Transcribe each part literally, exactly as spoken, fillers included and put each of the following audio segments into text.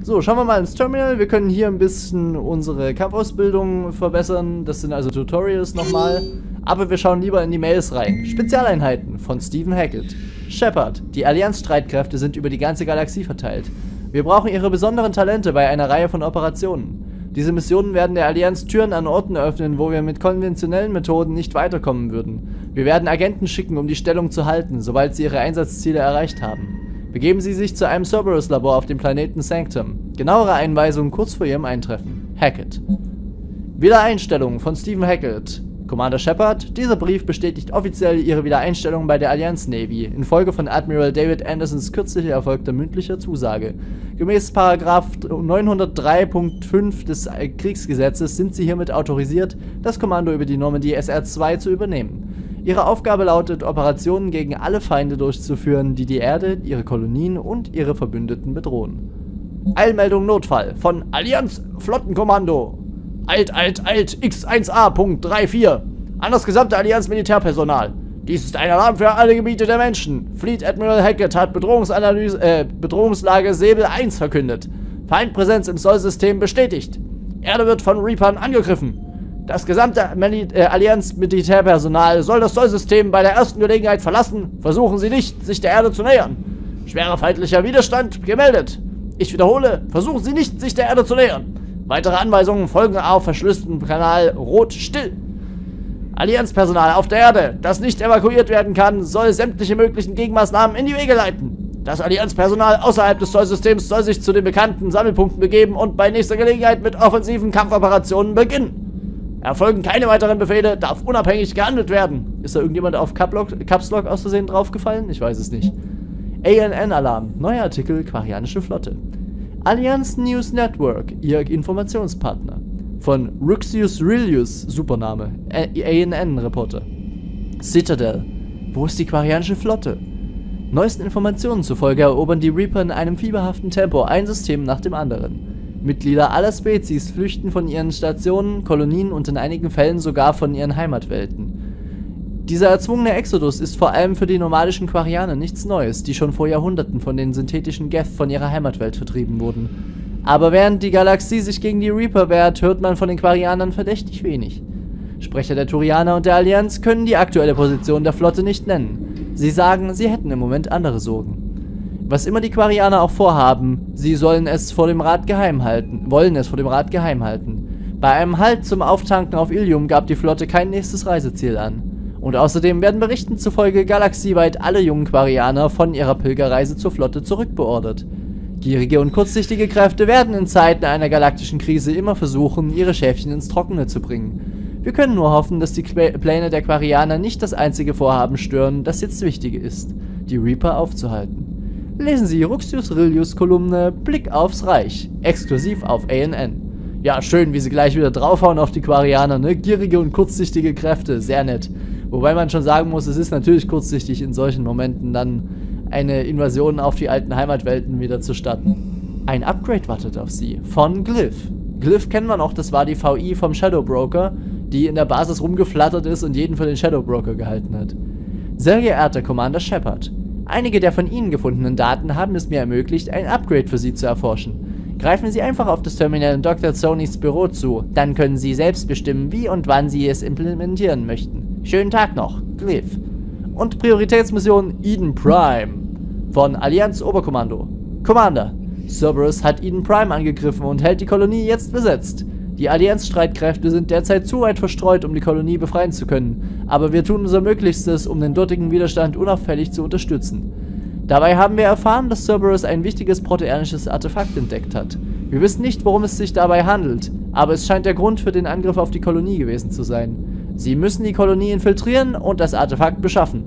So, schauen wir mal ins Terminal. Wir können hier ein bisschen unsere Kampfausbildung verbessern. Das sind also Tutorials nochmal. Aber wir schauen lieber in die Mails rein. Spezialeinheiten von Stephen Hackett. Shepard, die Allianz-Streitkräfte sind über die ganze Galaxie verteilt. Wir brauchen ihre besonderen Talente bei einer Reihe von Operationen. Diese Missionen werden der Allianz Türen an Orten öffnen, wo wir mit konventionellen Methoden nicht weiterkommen würden. Wir werden Agenten schicken, um die Stellung zu halten, sobald sie ihre Einsatzziele erreicht haben. Begeben Sie sich zu einem Cerberus-Labor auf dem Planeten Sanctum. Genauere Einweisungen kurz vor Ihrem Eintreffen. Hackett. Wiedereinstellung von Stephen Hackett. Commander Shepard, dieser Brief bestätigt offiziell Ihre Wiedereinstellung bei der Allianz Navy, infolge von Admiral David Andersons kürzlich erfolgter mündlicher Zusage. Gemäß Paragraph neunhundertdrei Punkt fünf des Kriegsgesetzes sind Sie hiermit autorisiert, das Kommando über die Normandy S R zwei zu übernehmen. Ihre Aufgabe lautet, Operationen gegen alle Feinde durchzuführen, die die Erde, ihre Kolonien und ihre Verbündeten bedrohen. Eilmeldung Notfall von Allianz Flottenkommando. Eilt, eilt, eilt, X eins A Punkt vierunddreißig. An das gesamte Allianz Militärpersonal. Dies ist ein Alarm für alle Gebiete der Menschen. Fleet Admiral Hackett hat Bedrohungsanalyse, äh, Bedrohungslage Säbel eins verkündet. Feindpräsenz im Sollsystem bestätigt. Erde wird von Reapern angegriffen. Das gesamte Mil äh, Allianz-Militärpersonal soll das Sollsystem bei der ersten Gelegenheit verlassen. Versuchen Sie nicht, sich der Erde zu nähern. Schwerer feindlicher Widerstand gemeldet. Ich wiederhole, versuchen Sie nicht, sich der Erde zu nähern. Weitere Anweisungen folgen auf verschlüsseltem Kanal Rot still. Allianzpersonal auf der Erde, das nicht evakuiert werden kann, soll sämtliche möglichen Gegenmaßnahmen in die Wege leiten. Das Allianzpersonal außerhalb des Zollsystems soll sich zu den bekannten Sammelpunkten begeben und bei nächster Gelegenheit mit offensiven Kampfoperationen beginnen. Erfolgen keine weiteren Befehle, darf unabhängig gehandelt werden. Ist da irgendjemand auf Caps Lock aus Versehen draufgefallen? Ich weiß es nicht. A N N-Alarm, neuer Artikel, Quarianische Flotte. Allianz News Network, ihr Informationspartner. Von Ruxius Rillius, Supername, A N N-Reporter. Citadel, wo ist die Quarianische Flotte? Neuesten Informationen zufolge erobern die Reaper in einem fieberhaften Tempo ein System nach dem anderen. Mitglieder aller Spezies flüchten von ihren Stationen, Kolonien und in einigen Fällen sogar von ihren Heimatwelten. Dieser erzwungene Exodus ist vor allem für die nomadischen Quarianer nichts Neues, die schon vor Jahrhunderten von den synthetischen Geth von ihrer Heimatwelt vertrieben wurden. Aber während die Galaxie sich gegen die Reaper wehrt, hört man von den Quarianern verdächtig wenig. Sprecher der Turianer und der Allianz können die aktuelle Position der Flotte nicht nennen. Sie sagen, sie hätten im Moment andere Sorgen. Was immer die Quarianer auch vorhaben, sie sollen es vor dem Rat geheim halten, wollen es vor dem Rat geheim halten. Bei einem Halt zum Auftanken auf Ilium gab die Flotte kein nächstes Reiseziel an. Und außerdem werden Berichten zufolge galaxieweit alle jungen Quarianer von ihrer Pilgerreise zur Flotte zurückbeordert. Gierige und kurzsichtige Kräfte werden in Zeiten einer galaktischen Krise immer versuchen, ihre Schäfchen ins Trockene zu bringen. Wir können nur hoffen, dass die Pläne der Quarianer nicht das einzige Vorhaben stören, das jetzt wichtig ist, die Reaper aufzuhalten. Lesen Sie Ruxius Rillius Kolumne Blick aufs Reich, exklusiv auf A N N. Ja, schön, wie sie gleich wieder draufhauen auf die Quarianer, ne? Gierige und kurzsichtige Kräfte, sehr nett. Wobei man schon sagen muss, es ist natürlich kurzsichtig in solchen Momenten dann eine Invasion auf die alten Heimatwelten wieder zu statten. Ein Upgrade wartet auf Sie, von Glyph. Glyph kennen wir noch, das war die V I vom Shadow Broker, die in der Basis rumgeflattert ist und jeden für den Shadow Broker gehalten hat. Sehr geehrter Commander Shepard, einige der von Ihnen gefundenen Daten haben es mir ermöglicht, ein Upgrade für Sie zu erforschen. Greifen Sie einfach auf das Terminal in Doktor Sonys Büro zu, dann können Sie selbst bestimmen, wie und wann Sie es implementieren möchten. Schönen Tag noch, Glyph. Und Prioritätsmission Eden Prime von Allianz Oberkommando. Commander, Cerberus hat Eden Prime angegriffen und hält die Kolonie jetzt besetzt. Die Allianz-Streitkräfte sind derzeit zu weit verstreut, um die Kolonie befreien zu können, aber wir tun unser Möglichstes, um den dortigen Widerstand unauffällig zu unterstützen. Dabei haben wir erfahren, dass Cerberus ein wichtiges proteanisches Artefakt entdeckt hat. Wir wissen nicht, worum es sich dabei handelt, aber es scheint der Grund für den Angriff auf die Kolonie gewesen zu sein. Sie müssen die Kolonie infiltrieren und das Artefakt beschaffen.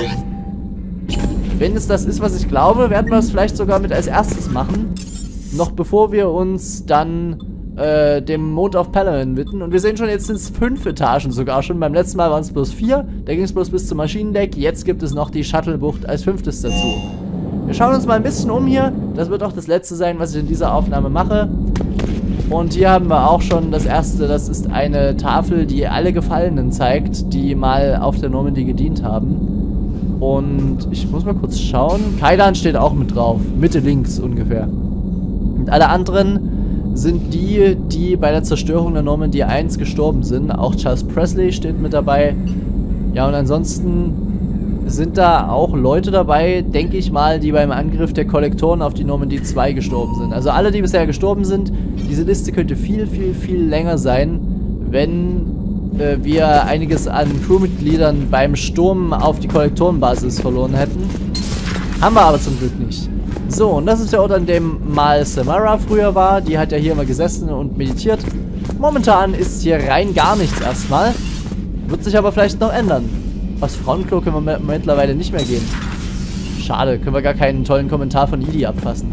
Wenn es das ist, was ich glaube, werden wir es vielleicht sogar mit als erstes machen, noch bevor wir uns dann Äh, dem Mond auf Palaven widmen. Und wir sehen schon, jetzt sind es fünf Etagen sogar schon. Beim letzten Mal waren es bloß vier. Da ging es bloß bis zum Maschinendeck. Jetzt gibt es noch die Shuttle-Bucht als fünftes dazu. Wir schauen uns mal ein bisschen um hier. Das wird auch das letzte sein, was ich in dieser Aufnahme mache. Und hier haben wir auch schon das erste. Das ist eine Tafel, die alle Gefallenen zeigt, die mal auf der Normandy gedient haben. Und ich muss mal kurz schauen. Kaidan steht auch mit drauf. Mitte links ungefähr. Und alle anderen sind die, die bei der Zerstörung der Normandy eins gestorben sind. Auch Charles Presley steht mit dabei. Ja, und ansonsten sind da auch Leute dabei, denke ich mal, die beim Angriff der Kollektoren auf die Normandy zwei gestorben sind. Also alle, die bisher gestorben sind, diese Liste könnte viel, viel, viel länger sein, wenn äh, wir einiges an Crewmitgliedern beim Sturm auf die Kollektorenbasis verloren hätten. Haben wir aber zum Glück nicht. So, und das ist der Ort, an dem mal Samara früher war. Die hat ja hier immer gesessen und meditiert. Momentan ist hier rein gar nichts erstmal. Wird sich aber vielleicht noch ändern. Aus Frauenklo können wir mittlerweile nicht mehr gehen. Schade, können wir gar keinen tollen Kommentar von Idi abfassen.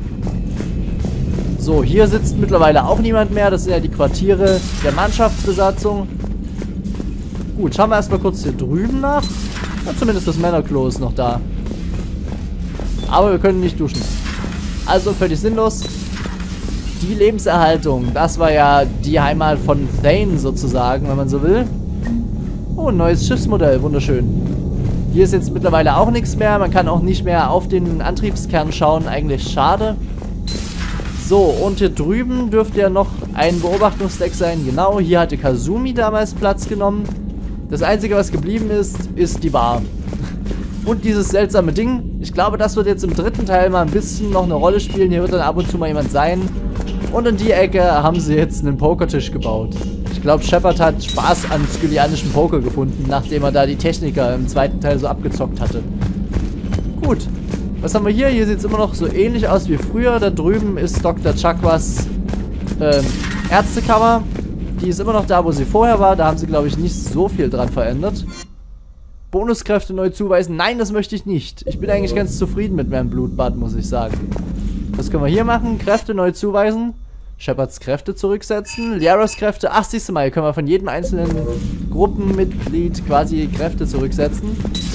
So, hier sitzt mittlerweile auch niemand mehr. Das sind ja die Quartiere der Mannschaftsbesatzung. Gut, schauen wir erstmal kurz hier drüben nach. Ja, zumindest das Männerklo ist noch da. Aber wir können nicht duschen. Also völlig sinnlos. Die Lebenserhaltung, das war ja die Heimat von Thane sozusagen, wenn man so will. Oh, ein neues Schiffsmodell, wunderschön. Hier ist jetzt mittlerweile auch nichts mehr. Man kann auch nicht mehr auf den Antriebskern schauen. Eigentlich schade. So, und hier drüben dürfte ja noch ein Beobachtungsdeck sein. Genau, hier hatte Kazumi damals Platz genommen. Das Einzige, was geblieben ist, ist die Bar. Und dieses seltsame Ding. Ich glaube, das wird jetzt im dritten Teil mal ein bisschen noch eine Rolle spielen. Hier wird dann ab und zu mal jemand sein. Und in die Ecke haben sie jetzt einen Pokertisch gebaut. Ich glaube, Shepard hat Spaß an skylianischem Poker gefunden, nachdem er da die Techniker im zweiten Teil so abgezockt hatte. Gut. Was haben wir hier? Hier sieht es immer noch so ähnlich aus wie früher. Da drüben ist Doktor Chakwas ähm, Ärztekammer. Die ist immer noch da, wo sie vorher war. Da haben sie, glaube ich, nicht so viel dran verändert. Bonuskräfte neu zuweisen. Nein, das möchte ich nicht. Ich bin eigentlich ganz zufrieden mit meinem Blutbad, muss ich sagen. Was können wir hier machen? Kräfte neu zuweisen. Shepards Kräfte zurücksetzen. Liaras Kräfte. Ach, siehst du mal, hier können wir von jedem einzelnen Gruppenmitglied quasi Kräfte zurücksetzen.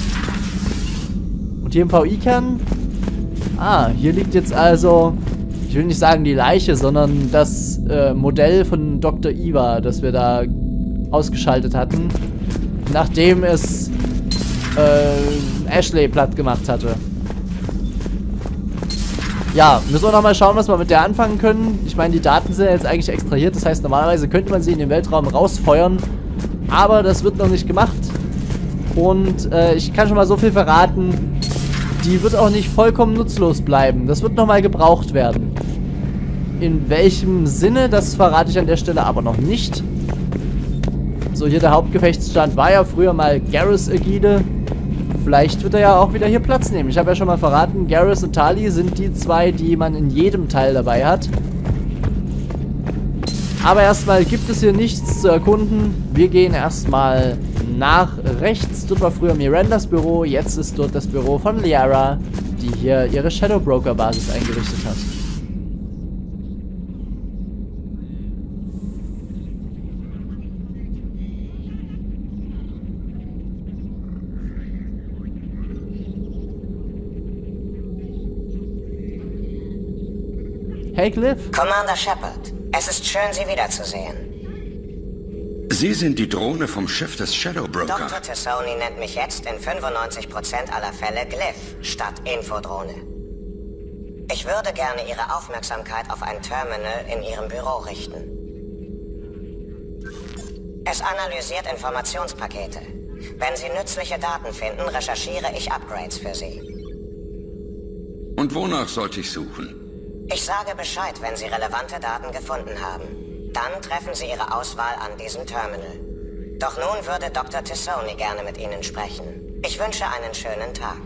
Und hier im V I-Kern. Ah, hier liegt jetzt also, ich will nicht sagen die Leiche, sondern das äh, Modell von Doktor Iwa, das wir da ausgeschaltet hatten, nachdem es äh, Ashley platt gemacht hatte. Ja, müssen wir nochmal schauen, was wir mit der anfangen können. Ich meine, die Daten sind jetzt eigentlich extrahiert, das heißt, normalerweise könnte man sie in den Weltraum rausfeuern, aber das wird noch nicht gemacht. Und äh, ich kann schon mal so viel verraten, die wird auch nicht vollkommen nutzlos bleiben. Das wird nochmal gebraucht werden. In welchem Sinne, das verrate ich an der Stelle aber noch nicht. So, hier der Hauptgefechtsstand war ja früher mal Garrus Ägide. Vielleicht wird er ja auch wieder hier Platz nehmen. Ich habe ja schon mal verraten, Garrus und Tali sind die zwei, die man in jedem Teil dabei hat. Aber erstmal gibt es hier nichts zu erkunden. Wir gehen erstmal nach rechts. Dort war früher Mirandas Büro. Jetzt ist dort das Büro von Liara, die hier ihre Shadow Broker Basis eingerichtet hat. Hey Cliff. Commander Shepard, es ist schön, Sie wiederzusehen. Sie sind die Drohne vom Schiff des Shadow Broker. Doktor T'Soni nennt mich jetzt in fünfundneunzig Prozent aller Fälle Glyph statt Infodrohne. Ich würde gerne Ihre Aufmerksamkeit auf ein Terminal in Ihrem Büro richten. Es analysiert Informationspakete. Wenn Sie nützliche Daten finden, recherchiere ich Upgrades für Sie. Und wonach sollte ich suchen? Ich sage Bescheid, wenn Sie relevante Daten gefunden haben. Dann treffen Sie Ihre Auswahl an diesem Terminal. Doch nun würde Doktor T'Soni gerne mit Ihnen sprechen. Ich wünsche einen schönen Tag.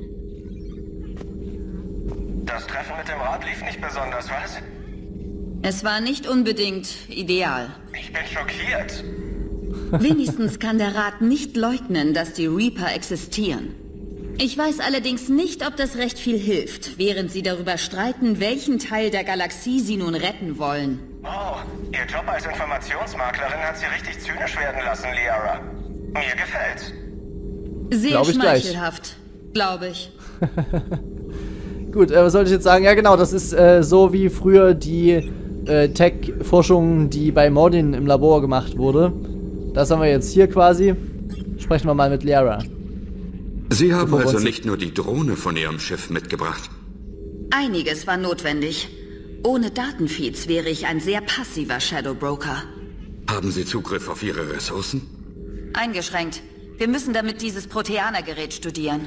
Das Treffen mit dem Rat lief nicht besonders, was? Es war nicht unbedingt ideal. Ich bin schockiert. Wenigstens kann der Rat nicht leugnen, dass die Reaper existieren. Ich weiß allerdings nicht, ob das recht viel hilft, während sie darüber streiten, welchen Teil der Galaxie sie nun retten wollen. Oh, Ihr Job als Informationsmaklerin hat Sie richtig zynisch werden lassen, Liara. Mir gefällt's. Sehr Glaub ich schmeichelhaft, glaube ich. Gut, äh, was sollte ich jetzt sagen? Ja genau, das ist äh, so wie früher die äh, Tech-Forschung, die bei Mordin im Labor gemacht wurde. Das haben wir jetzt hier quasi. Sprechen wir mal mit Liara. Sie haben also nicht nur die Drohne von Ihrem Schiff mitgebracht. Einiges war notwendig. Ohne Datenfeeds wäre ich ein sehr passiver Shadow Broker. Haben Sie Zugriff auf Ihre Ressourcen? Eingeschränkt. Wir müssen damit dieses Proteaner-Gerät studieren.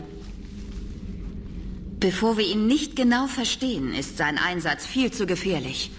Bevor wir ihn nicht genau verstehen, ist sein Einsatz viel zu gefährlich.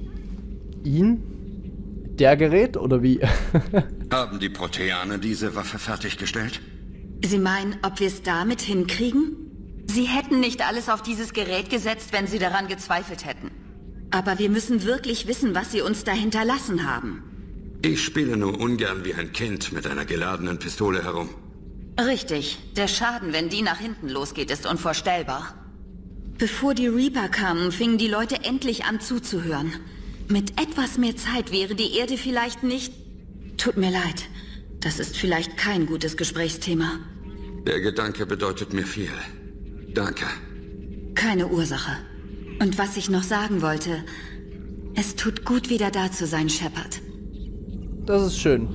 Ihn? Der Gerät oder wie? Haben die Proteaner diese Waffe fertiggestellt? Sie meinen, ob wir es damit hinkriegen? Sie hätten nicht alles auf dieses Gerät gesetzt, wenn sie daran gezweifelt hätten. Aber wir müssen wirklich wissen, was sie uns da hinterlassen haben. Ich spiele nur ungern wie ein Kind mit einer geladenen Pistole herum. Richtig. Der Schaden, wenn die nach hinten losgeht, ist unvorstellbar. Bevor die Reaper kamen, fingen die Leute endlich an zuzuhören. Mit etwas mehr Zeit wäre die Erde vielleicht nicht... Tut mir leid. Das ist vielleicht kein gutes Gesprächsthema. Der Gedanke bedeutet mir viel. Danke. Keine Ursache. Und was ich noch sagen wollte... Es tut gut, wieder da zu sein, Shepard. Das ist schön.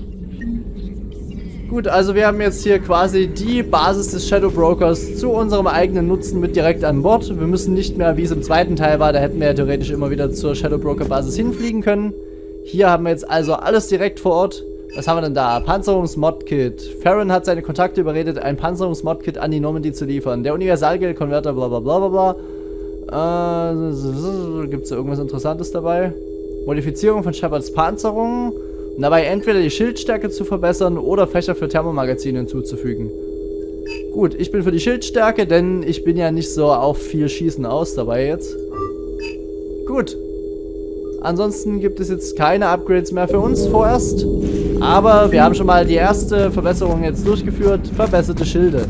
Gut, also wir haben jetzt hier quasi die Basis des Shadow Brokers zu unserem eigenen Nutzen mit direkt an Bord. Wir müssen nicht mehr, wie es im zweiten Teil war, da hätten wir ja theoretisch immer wieder zur Shadow Broker Basis hinfliegen können. Hier haben wir jetzt also alles direkt vor Ort. Was haben wir denn da? Panzerungs-Mod-Kit. Farron hat seine Kontakte überredet, ein Panzerungs-Mod-Kit an die Normandy zu liefern. Der Universalgeld-Konverter, bla bla bla bla bla. Äh, gibt es da irgendwas Interessantes dabei? Modifizierung von Shepards Panzerung. Und dabei entweder die Schildstärke zu verbessern oder Fächer für Thermomagazine hinzuzufügen. Gut, ich bin für die Schildstärke, denn ich bin ja nicht so auf viel Schießen aus dabei jetzt. Gut. Ansonsten gibt es jetzt keine Upgrades mehr für uns vorerst. Aber wir haben schon mal die erste Verbesserung jetzt durchgeführt. Verbesserte Schilde.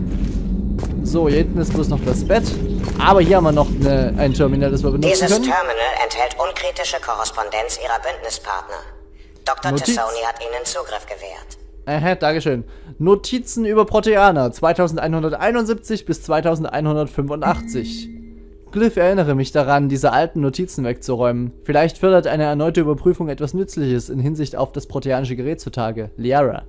So, hier hinten ist bloß noch das Bett. Aber hier haben wir noch eine, ein Terminal, das wir benutzen Dieses können. Terminal enthält unkritische Korrespondenz ihrer Bündnispartner. Doktor Notiz. T'Soni hat ihnen Zugriff gewährt. Aha, dankeschön. Notizen über Proteaner zweitausendeinhunderteinundsiebzig bis zweitausendeinhundertfünfundachtzig. Glyph, erinnere mich daran, diese alten Notizen wegzuräumen. Vielleicht fördert eine erneute Überprüfung etwas Nützliches in Hinsicht auf das proteanische Gerät zutage. Liara.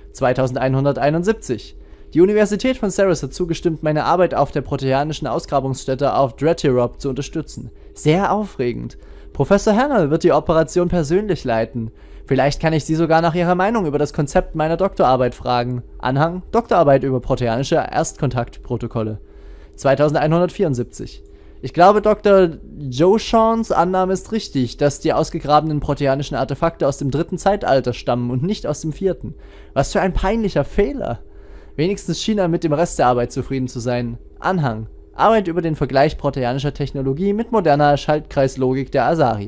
zweitausendeinhunderteinundsiebzig. Die Universität von Ceres hat zugestimmt, meine Arbeit auf der proteanischen Ausgrabungsstätte auf Dretyrop zu unterstützen. Sehr aufregend. Professor Hannell wird die Operation persönlich leiten. Vielleicht kann ich sie sogar nach ihrer Meinung über das Konzept meiner Doktorarbeit fragen. Anhang: Doktorarbeit über proteanische Erstkontaktprotokolle. zweitausendeinhundertvierundsiebzig. Ich glaube, Doktor Joshans Annahme ist richtig, dass die ausgegrabenen proteanischen Artefakte aus dem dritten Zeitalter stammen und nicht aus dem vierten. Was für ein peinlicher Fehler. Wenigstens schien er mit dem Rest der Arbeit zufrieden zu sein. Anhang: Arbeit über den Vergleich proteanischer Technologie mit moderner Schaltkreislogik der Asari.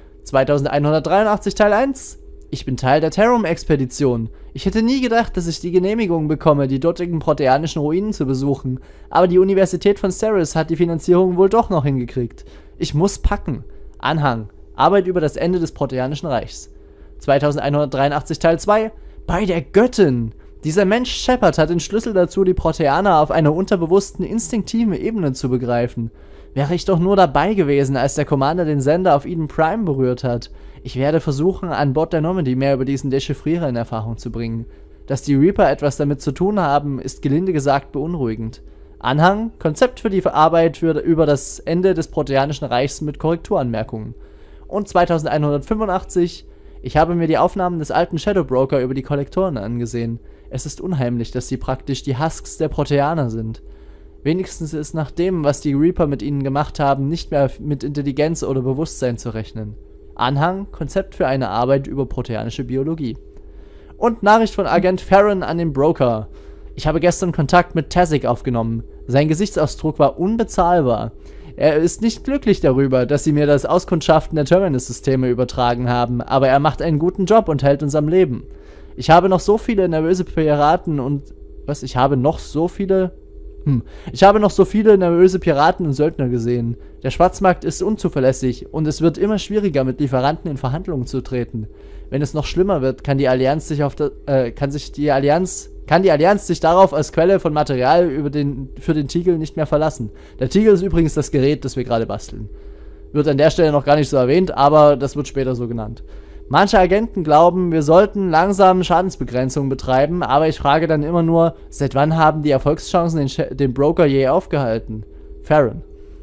zweitausendeinhundertdreiundachtzig Teil eins. Ich bin Teil der Tarum-Expedition. Ich hätte nie gedacht, dass ich die Genehmigung bekomme, die dortigen proteanischen Ruinen zu besuchen. Aber die Universität von Ceres hat die Finanzierung wohl doch noch hingekriegt. Ich muss packen. Anhang: Arbeit über das Ende des proteanischen Reichs. zweitausendeinhundertdreiundachtzig Teil zwei. Bei der Göttin! Dieser Mensch Shepard hat den Schlüssel dazu, die Proteaner auf einer unterbewussten, instinktiven Ebene zu begreifen. Wäre ich doch nur dabei gewesen, als der Commander den Sender auf Eden Prime berührt hat. Ich werde versuchen, an Bord der Normandy mehr über diesen Dechiffrierer in Erfahrung zu bringen. Dass die Reaper etwas damit zu tun haben, ist gelinde gesagt beunruhigend. Anhang: Konzept für die Arbeit für, über das Ende des Proteanischen Reichs mit Korrekturanmerkungen. Und zweitausendeinhundertfünfundachtzig. Ich habe mir die Aufnahmen des alten Shadow Broker über die Kollektoren angesehen. Es ist unheimlich, dass sie praktisch die Husks der Proteaner sind. Wenigstens ist nach dem, was die Reaper mit ihnen gemacht haben, nicht mehr mit Intelligenz oder Bewusstsein zu rechnen. Anhang: Konzept für eine Arbeit über proteanische Biologie. Und Nachricht von Agent Farron an den Broker. Ich habe gestern Kontakt mit Tazik aufgenommen. Sein Gesichtsausdruck war unbezahlbar. Er ist nicht glücklich darüber, dass sie mir das Auskundschaften der Terminus-Systeme übertragen haben, aber er macht einen guten Job und hält uns am Leben. Ich habe noch so viele nervöse Piraten und... Was? Ich habe noch so viele... Hm. Ich habe noch so viele nervöse Piraten und Söldner gesehen. Der Schwarzmarkt ist unzuverlässig und es wird immer schwieriger, mit Lieferanten in Verhandlungen zu treten. Wenn es noch schlimmer wird, kann die Allianz sich auf der, äh, kann sich die Allianz, kann die Allianz sich darauf als Quelle von Material über den, für den Tigel nicht mehr verlassen. Der Tigel ist übrigens das Gerät, das wir gerade basteln. Wird an der Stelle noch gar nicht so erwähnt, aber das wird später so genannt. Manche Agenten glauben, wir sollten langsam Schadensbegrenzung betreiben, aber ich frage dann immer nur, seit wann haben die Erfolgschancen den, den Broker je aufgehalten? Farron: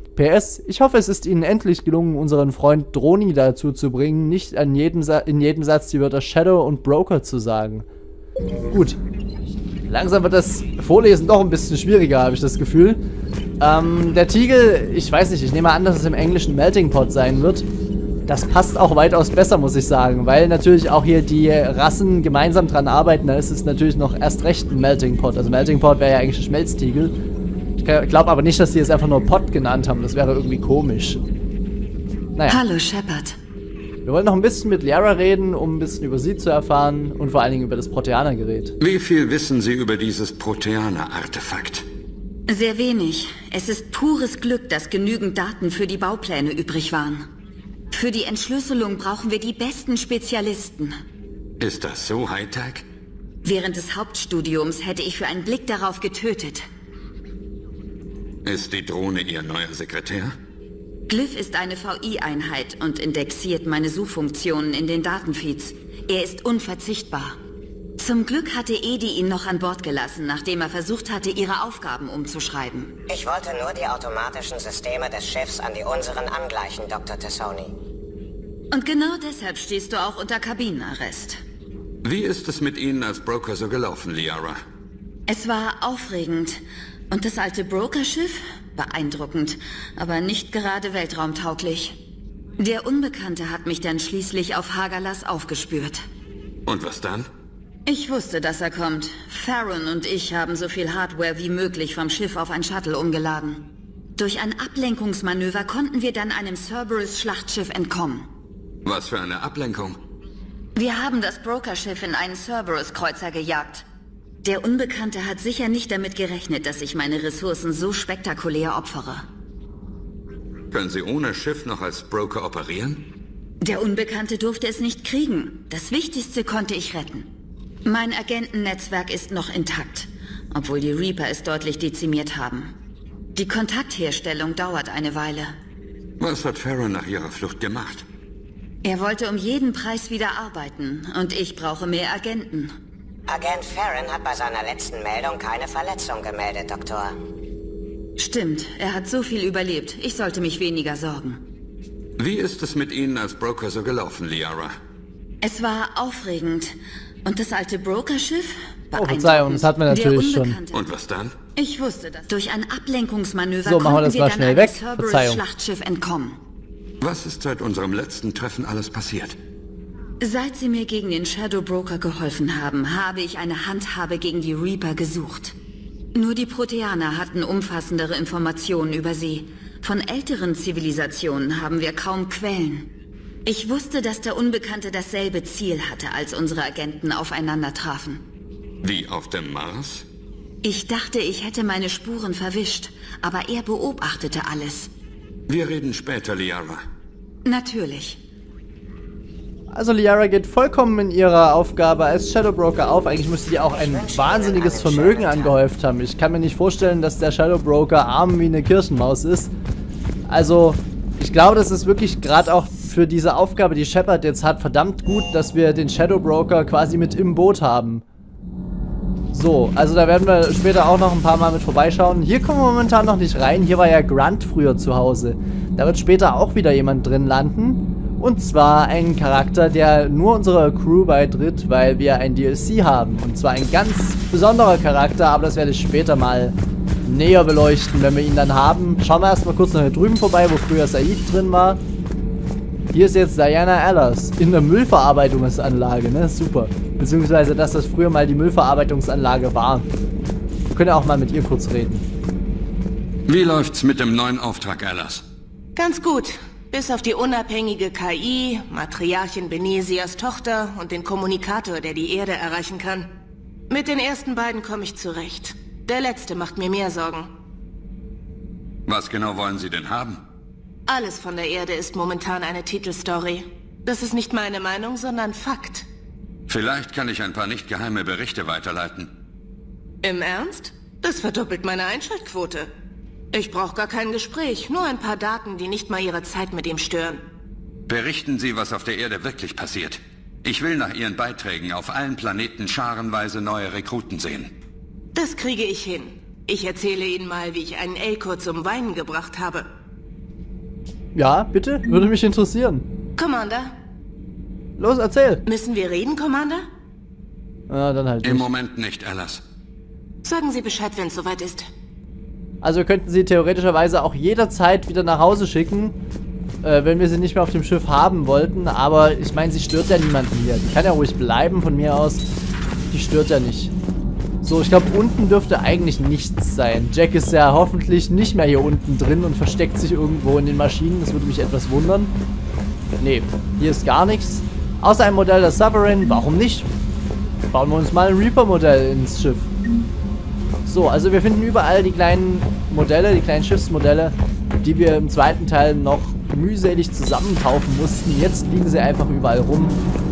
P S, ich hoffe, es ist Ihnen endlich gelungen, unseren Freund Droni dazu zu bringen, nicht an jedem Sa in jedem Satz die Wörter Shadow und Broker zu sagen. Gut. Langsam wird das Vorlesen doch ein bisschen schwieriger, habe ich das Gefühl. Ähm, der Tiegel, ich weiß nicht, ich nehme an, dass es im Englischen Melting Pot sein wird. Das passt auch weitaus besser, muss ich sagen, weil natürlich auch hier die Rassen gemeinsam dran arbeiten, da ist es natürlich noch erst recht ein Melting Pot. Also Melting Pot wäre ja eigentlich ein Schmelztiegel. Ich glaube aber nicht, dass die es einfach nur Pot genannt haben, das wäre irgendwie komisch. Naja. Hallo, Shepard. Wir wollen noch ein bisschen mit Liara reden, um ein bisschen über sie zu erfahren und vor allen Dingen über das Proteaner-Gerät. Wie viel wissen Sie über dieses Proteaner-Artefakt? Sehr wenig. Es ist pures Glück, dass genügend Daten für die Baupläne übrig waren. Für die Entschlüsselung brauchen wir die besten Spezialisten. Ist das so Hightech? Während des Hauptstudiums hätte ich für einen Blick darauf getötet. Ist die Drohne Ihr neuer Sekretär? Glyph ist eine V I-Einheit und indexiert meine Suchfunktionen in den Datenfeeds. Er ist unverzichtbar. Zum Glück hatte Edi ihn noch an Bord gelassen, nachdem er versucht hatte, ihre Aufgaben umzuschreiben. Ich wollte nur die automatischen Systeme des Schiffs an die unseren angleichen, Doktor T'Soni. Und genau deshalb stehst du auch unter Kabinenarrest. Wie ist es mit Ihnen als Broker so gelaufen, Liara? Es war aufregend. Und das alte Brokerschiff? Beeindruckend, aber nicht gerade weltraumtauglich. Der Unbekannte hat mich dann schließlich auf Hagalas aufgespürt. Und was dann? Ich wusste, dass er kommt. Farron und ich haben so viel Hardware wie möglich vom Schiff auf ein Shuttle umgeladen. Durch ein Ablenkungsmanöver konnten wir dann einem Cerberus-Schlachtschiff entkommen. Was für eine Ablenkung? Wir haben das Brokerschiff in einen Cerberus-Kreuzer gejagt. Der Unbekannte hat sicher nicht damit gerechnet, dass ich meine Ressourcen so spektakulär opfere. Können Sie ohne Schiff noch als Broker operieren? Der Unbekannte durfte es nicht kriegen. Das Wichtigste konnte ich retten. Mein Agentennetzwerk ist noch intakt, obwohl die Reaper es deutlich dezimiert haben. Die Kontaktherstellung dauert eine Weile. Was hat Farron nach ihrer Flucht gemacht? Er wollte um jeden Preis wieder arbeiten und ich brauche mehr Agenten. Agent Farron hat bei seiner letzten Meldung keine Verletzung gemeldet, Doktor. Stimmt, er hat so viel überlebt. Ich sollte mich weniger sorgen. Wie ist es mit Ihnen als Broker so gelaufen, Liara? Es war aufregend. Und das alte Brokerschiff? Oh, Verzeihung, das hatten wir natürlich schon. Und was dann? Ich wusste das. Durch ein Ablenkungsmanöver so, machen wir konnten das wir mal dann schnell einem weg. Cerberus-Schlachtschiff entkommen. Was ist seit unserem letzten Treffen alles passiert? Seit sie mir gegen den Shadow Broker geholfen haben, habe ich eine Handhabe gegen die Reaper gesucht. Nur die Proteaner hatten umfassendere Informationen über sie. Von älteren Zivilisationen haben wir kaum Quellen. Ich wusste, dass der Unbekannte dasselbe Ziel hatte, als unsere Agenten aufeinander trafen. Wie auf dem Mars? Ich dachte, ich hätte meine Spuren verwischt, aber er beobachtete alles. Wir reden später, Liara. Natürlich. Also Liara geht vollkommen in ihrer Aufgabe als Shadow Broker auf. Eigentlich müsste die auch ein wahnsinniges Vermögen angehäuft haben. Ich kann mir nicht vorstellen, dass der Shadow Broker arm wie eine Kirchenmaus ist. Also, ich glaube, das ist wirklich gerade auch für diese Aufgabe, die Shepard jetzt hat, verdammt gut, dass wir den Shadow Broker quasi mit im Boot haben. So, also da werden wir später auch noch ein paar Mal mit vorbeischauen. Hier kommen wir momentan noch nicht rein. Hier war ja Grunt früher zu Hause. Da wird später auch wieder jemand drin landen. Und zwar ein Charakter, der nur unserer Crew beitritt, weil wir ein D L C haben. Und zwar ein ganz besonderer Charakter, aber das werde ich später mal näher beleuchten, wenn wir ihn dann haben. Schauen wir erstmal kurz noch hier drüben vorbei, wo früher Said drin war. Hier ist jetzt Diana Allers in der Müllverarbeitungsanlage, ne? Super. Beziehungsweise, dass das früher mal die Müllverarbeitungsanlage war. Wir können ja auch mal mit ihr kurz reden. Wie läuft's mit dem neuen Auftrag, Allers? Ganz gut. Bis auf die unabhängige K I, Matriarchin Benesias Tochter und den Kommunikator, der die Erde erreichen kann. Mit den ersten beiden komme ich zurecht. Der letzte macht mir mehr Sorgen. Was genau wollen Sie denn haben? Alles von der Erde ist momentan eine Titelstory. Das ist nicht meine Meinung, sondern Fakt. Vielleicht kann ich ein paar nicht geheime Berichte weiterleiten. Im Ernst? Das verdoppelt meine Einschaltquote. Ich brauche gar kein Gespräch, nur ein paar Daten, die nicht mal Ihre Zeit mit ihm stören. Berichten Sie, was auf der Erde wirklich passiert. Ich will nach Ihren Beiträgen auf allen Planeten scharenweise neue Rekruten sehen. Das kriege ich hin. Ich erzähle Ihnen mal, wie ich einen Elkor zum Weinen gebracht habe. Ja, bitte? Würde mich interessieren. Commander? Los, erzähl. Müssen wir reden, Commander? Ah, dann halt Im nicht. Moment nicht, Alice. Sagen Sie Bescheid, wenn es soweit ist. Also wir könnten sie theoretischerweise auch jederzeit wieder nach Hause schicken, äh, wenn wir sie nicht mehr auf dem Schiff haben wollten. Aber ich meine, sie stört ja niemanden hier. Die kann ja ruhig bleiben von mir aus. Die stört ja nicht. So, ich glaube, unten dürfte eigentlich nichts sein. Jack ist ja hoffentlich nicht mehr hier unten drin und versteckt sich irgendwo in den Maschinen. Das würde mich etwas wundern. Nee, hier ist gar nichts. Außer ein Modell der Sovereign. Warum nicht? Bauen wir uns mal ein Reaper-Modell ins Schiff. So, also wir finden überall die kleinen Modelle, die kleinen Schiffsmodelle, die wir im zweiten Teil noch mühselig zusammenkaufen mussten. Jetzt liegen sie einfach überall rum.